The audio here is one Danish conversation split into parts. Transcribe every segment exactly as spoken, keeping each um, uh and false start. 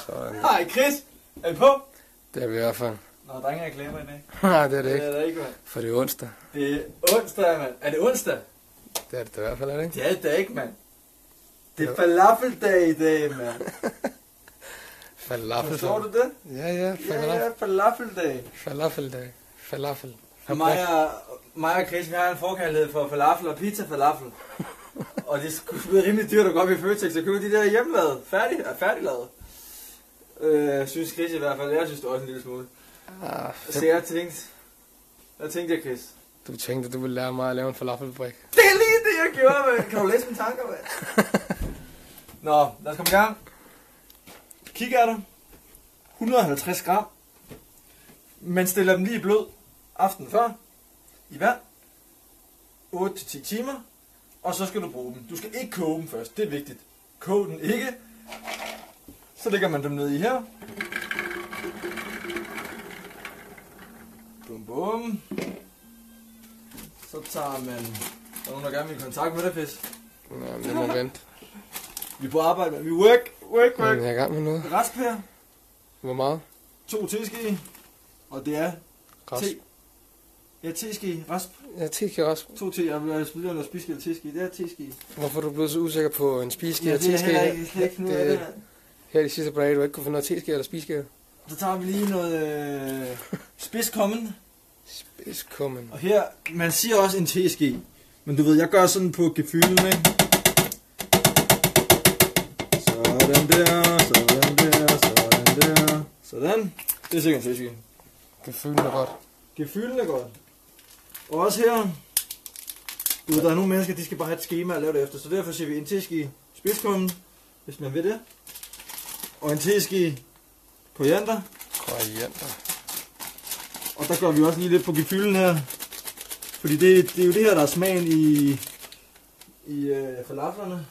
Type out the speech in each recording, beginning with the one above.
Sådan. Hej Chris, er vi på? Det er vi i hvert fald. Nå, der er ingen reklamer i dag. Nej, det er det ikke. Det er der ikke, mand. For det er onsdag. Det er onsdag, mand. Er det onsdag? Det er det i hvert fald, er det ikke? Det er det da ikke, mand. Det er falafeldag i dag, mand. Falafel. Forstår du det? Ja, ja. Ja, ja, falafeldag. Falafeldag. Falafel. Og mig og, mig og Chris, vi har en forkærlighed for falafel og pizza falafel. Og det er rimelig dyrt at gå op i Føtex og købe de der hjemmelavet. Færdig, er færdiglavet. Øh, synes Chris i hvert fald. Jeg synes det også en lille smule. Ah, Så jeg tænkte... Hvad tænkte jeg, Chris? du tænkte, at du ville lære mig at lave en falafelbrik. Det er lige det, jeg gjorde, mand. Kan du læse mine tanker, mand? Nå, lad os komme i gang. Kikærter. et hundrede og halvtreds gram. Man stiller dem lige i blød aftenen før. I vand. otte til ti timer. Og så skal du bruge dem. Du skal ikke koge dem først. Det er vigtigt. Kog den ikke. Så lægger man dem ned i her. Bum bum. Så tager man... Der er nogen, der gerne vil i kontakt med dig, Fis. Nå, men det må vente. Vi er på arbejde, men vi work, work, work. Jeg er i gang med noget. Rasp her. Hvor meget? To teske. Og det er Rasp. te. Ja, teske. Rasp. Ja, teske også. To te. Jeg vil spille noget spiske eller teske. Det er teske. Hvorfor er du blevet så usikker på en spiske Ja, og det er teske? heller ikke, jeg kan ikke finde ud af det. Her de sidste par dage, du ikke kunne finde noget teske eller spiske. Så tager vi lige noget øh, spidskommen. Spidskommen. Og her, man siger også en teske. Men du ved, jeg gør sådan på gefylen, ikke? Sådan der, sådan der, sådan der. Sådan. Det er sikkert en teske. Gefylen er godt. Gefylen er godt. Og også her. Du ved, der er nogle mennesker, de skal bare have et schema at lave det efter. Så derfor siger vi en teske spidskommen, hvis man vil det. Og en teske koriander. Koriander. Og der gør vi også lige lidt på gefylen her. Fordi det, det er jo det her, der er smagen i, i øh, falaflerne.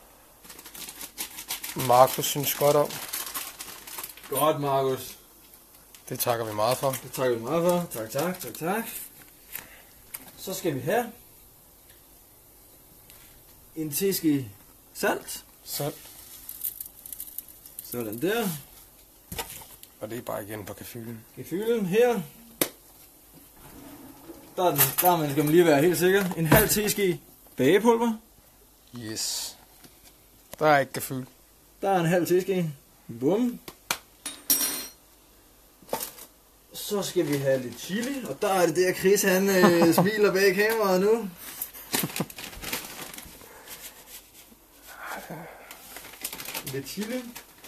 Markus synes godt om. Godt, Markus. Det takker vi meget for. Det takker vi meget for. Tak, tak, tak, tak. Så skal vi have en teske salt. Salt. Sådan der. Og det er bare igen på gefylen. Gefylen her. Der er den. Der man skal man lige være helt sikker. En halv teske bagepulver. Yes. Der er ikke gefyl. Der er en halv teske. Bum. Så skal vi have lidt chili. Og der er det der Chris, han øh, smiler bag kameraet nu. Lidt chili.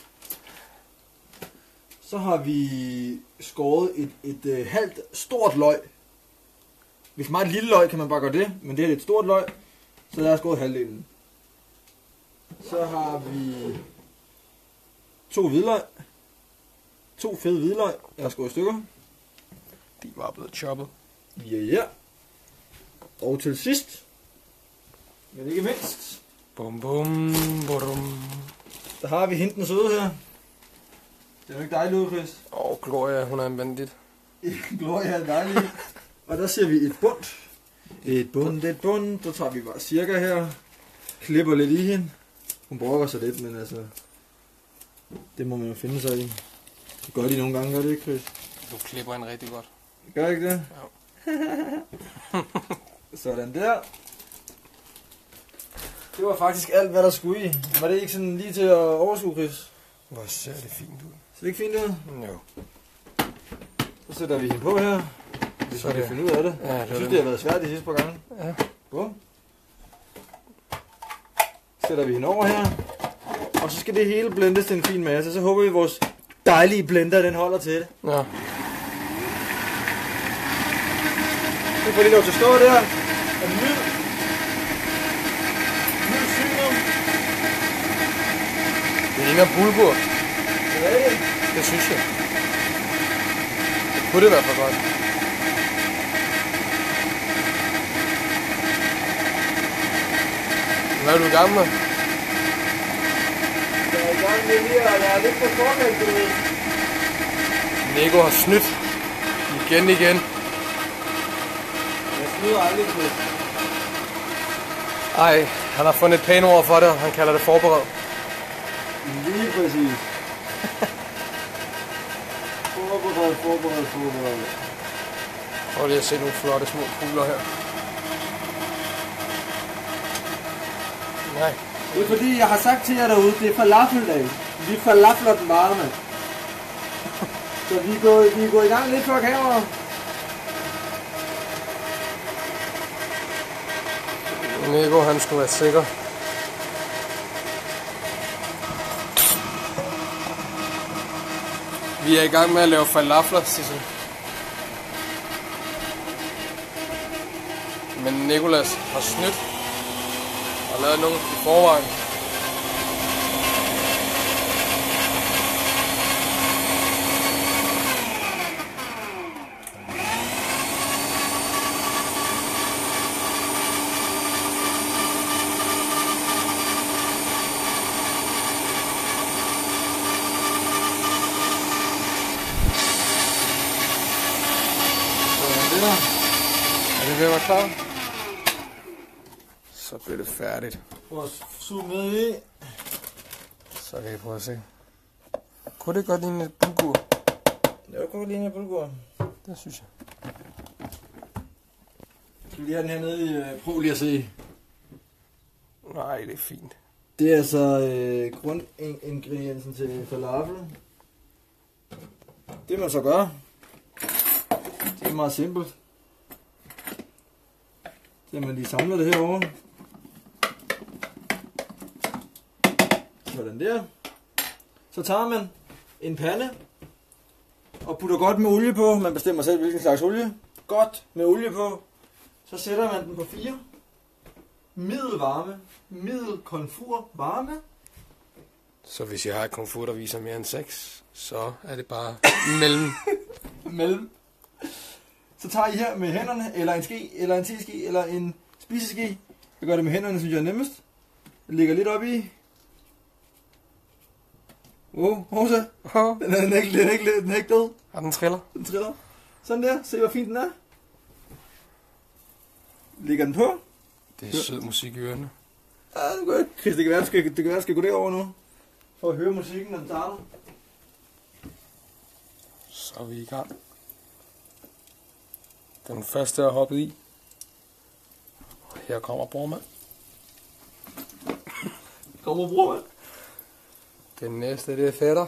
Så har vi skåret et, et, et halvt stort løg. Hvis man har et lille løg, kan man bare gøre det. Men det er et stort løg. Så der er skåret halvdelen. Så har vi to hvidløg. To fede hvidløg. Jeg har skåret i stykker. De var blevet choppet. Ja, ja. Og til sidst, men ikke mindst, Bum bum bum. der har vi henten søde her. Det er jo ikke dejligt ud, Chris. Åh, Gloria, hun er en bandit. Gloria er dejlig. Og der ser vi et bund. Et bund, et bund. Så tager vi bare cirka her. Klipper lidt i hende. Hun brokker sig lidt, men altså, det må man jo finde sig i. Det gør de nogle gange, gør det ikke, Chris? Du klipper en rigtig godt. Gør ikke det? Ja. Sådan der. Det var faktisk alt, hvad der skulle i. Var det ikke sådan lige til at overskue, Chris? Hvor ser det fint ud. Ser det ikke fint ud? Jo. Så sætter vi hende på her. Hvis vi kan finde ud af det. Ja, det Jeg synes, det. det har været svært de sidste par gange. Ja. Bum. Sætter vi hende over her. Og så skal det hele blendes til en fin masse. Så håber vi, at vores dejlige blender, den holder til det. Ja. Nu får lige lov til at stå der. Og nyd. Nyd synet. Det ligner bulgur. Det er det. Det synes jeg. Det kunne det være for godt. Hvad er du i gang med? Jeg er i gang med her, og jeg er lidt på forkant, du ved. Nico har snydt. Igen, igen. Jeg snyder aldrig på det. Ej, han har fundet et pænt ord for det, og han kalder det forberedt. Lige præcis. forberedt på... Øh... Prøv lige at se nogle flotte små kugler her. Nej. Det er fordi, jeg har sagt til jer derude, det er falafeldag. Vi falafler den bare, mand. Så vi går, vi går i gang lidt før kameraet. Nico, han skulle være sikker. Vi er i gang med at lave falafler, Sissel. Men Nicolas har snydt og lavet noget i forvejen. Er det ved at være klar? Så bliver det færdigt. Prøv at suge med i. Så kan I prøve at se. Kunne det godt ligne et bulgur? Det var godt ligne et bulgur. Det synes jeg. Skal vi lige have den her nede i... Uh, prøv lige at se. Nej, det er fint. Det er altså øh, grundingrediensen til falafel. Det man så gør, det er meget simpelt. Det er, man lige samler det herovre. Sådan der. Så tager man en pande og putter godt med olie på. Man bestemmer selv, hvilken slags olie. Godt med olie på. Så sætter man den på fire. Middelvarme. Middelkomfur varme. Så hvis jeg har et komfur, der viser mere end seks, så er det bare mellem. mellem. Så tager I her med hænderne, eller en ske, eller en teske, eller en spiseske. Jeg gør det med hænderne, synes jeg er nemmest. Jeg lægger lidt op i. Wow, Rosa. Oh. Den er, den er ikke, den er ikke, den er ikke død. Og den triller. Den triller. Sådan der. Se, hvor fint den er. Lægger den på. Det er sød musik i ørerne. Ja, det er godt. Chris, det kan være, du skal, det kan være, du skal gå derover nu. For at høre musikken, når den starter. Så er vi i gang. Den første er hoppet i. Og her kommer brormand. Kommer bror, mand. Den næste, det er fætter.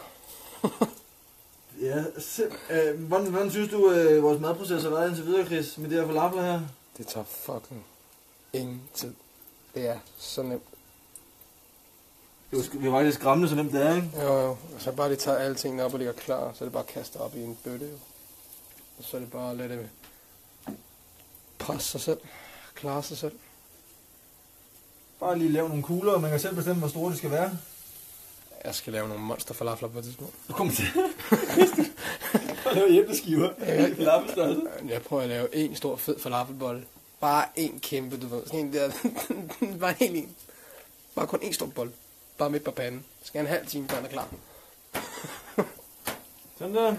Ja, sim- øh, hvordan, hvordan synes du, øh, vores madproces har været indtil videre, Chris, med det her falafler her? Det tager fucking ingen tid. Det er så nemt. Det var, vi var faktisk skræmmende, så nemt det er, ikke? Jo, jo. Og så bare lige tager alle tingene op og ligger klar. Så er det bare at kaste op i en bøtte, jo. Og så er det bare at lade det presse sig selv. Klare sig selv. Bare lige lave nogle kugler, og man kan selv bestemme, hvor store de skal være. Jeg skal lave nogle monster falafler på et tidspunkt. Du kommer til. Bare lave æbleskiver. Ja, Falafelstørrelse. jeg prøver at lave en stor fed falafelbolle. Bare en kæmpe, du ved. Sådan en der. Bare helt en. Bare kun en stor bolle. Bare midt på panden. Skal en halv time, før den er klar. Sådan der.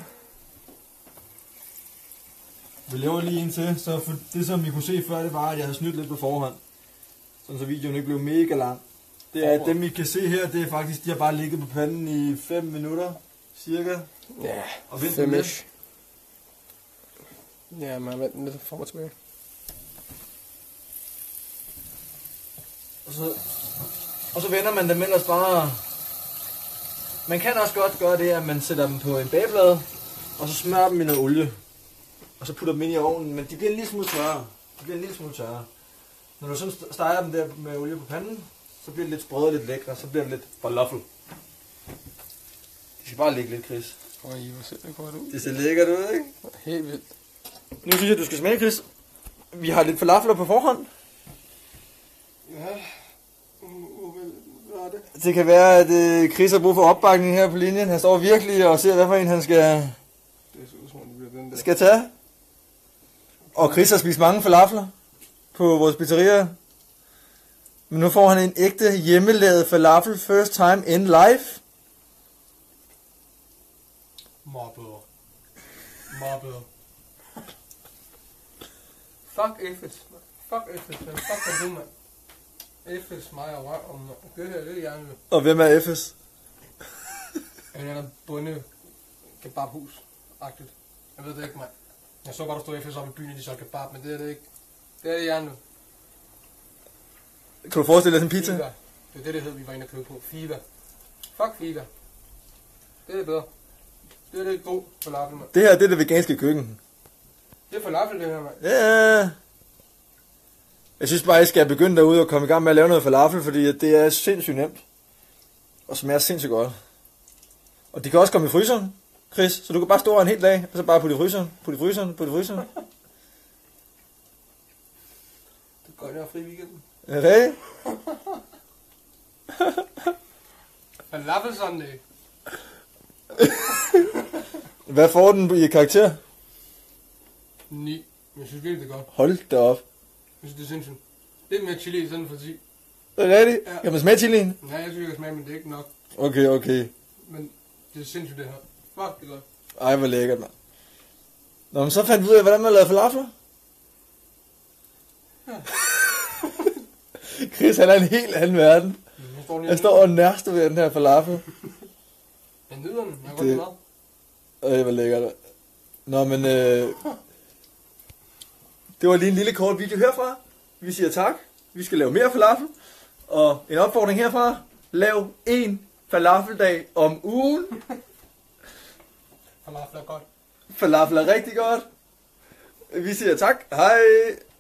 Vi laver lige en til, så for det som I kunne se før, det var, at jeg havde snydt lidt på forhånd. Sådan så videoen ikke blev mega lang. Det er, at dem I kan se her, det er faktisk, de har bare ligget på panden i fem minutter, cirka. Ja, Og vent fem-ish. Ja, man venter lidt frem og tilbage. Og så, og så vender man dem ellers bare... Man kan også godt gøre det, at man sætter dem på en bageplade, og så smører dem i noget olie. Og så putter dem ind i ovnen, men de bliver en lille smule tørre. De bliver en lille smule tørre. Når du sådan steger dem der med olie på panden, så bliver det lidt sprødt og lidt lækre, så bliver det lidt falafel. De skal bare ligge lidt, Chris. Og I var selv godt ud. Det ser lækkert ud, ikke? Helt vildt. Nu synes jeg, du skal smage, Chris. Vi har lidt falafler på forhånd. Ja. Hvad er det? Det kan være, at øh, Chris har brug for opbakning her på linjen. Han står virkelig og ser, hvad for en han skal, Det ser ud som om, det bliver den der. skal tage. Og Chris har spist mange falafler på vores pizzeria. Men nu får han en ægte hjemmelavet falafel first time in life. Meget bedre. Meget bedre. Fuck Efes. Fuck Efes. Fuck for du, mand. Efes, mig og røv. Det her, det er gerne med. Og hvem er F S? En eller anden bunde kebabhus-agtigt. Jeg ved det ikke, mand. Jeg så bare, der stod efter op i byen, de solgte kebab, men det er det ikke. Det er det, jeg er nu. Kan du forestille dig sådan en pizza? Fiva. Det er det, det hed, vi var inde og købe på. Fiva. Fuck Fiva. Det er det bedre. Det er det god falafel, mand. Det her, det er det veganske køkken. Det er falafel, det her, mand. Ja. Jeg synes bare, I skal begynde derude og komme i gang med at lave noget falafel, fordi det er sindssygt nemt. Og smager sindssygt godt. Og de kan også komme i fryseren, Chris, så du kan bare stå en hel dag, og så bare putte i fryseren, putte i fryseren, putte i fryseren. Det er godt, jeg har fri i weekenden. Er det rigtigt? Falafel Sunday. Hvad får den i karakter? ni. Men jeg synes virkelig, det er godt. Hold da op. Jeg synes, det er sindssygt. Lidt mere chili i stedet for ti. Er det rigtigt? Ja. Kan man smage chilien? Nej, jeg synes, jeg kan smage, men det er ikke nok. Okay, okay. Men det er sindssygt, det her. Fuck, det er godt. Ej, hvor lækkert, mand. Nå, men så fandt vi ud af, hvordan man lavede falafler. Ja. Chris, han er en helt anden verden. Jeg står, Jeg står og nærster ved den her falafel. Jeg nyder den. Jeg har godt Det- lide mad. Øj, hvor lækkert. Nå, men øh, det var lige en lille kort video herfra. Vi siger tak. Vi skal lave mere falafel. Og en opfordring herfra. Lav en falafeldag om ugen. Falafel er godt. Falafel er rigtig godt. Vi siger tak. Hej.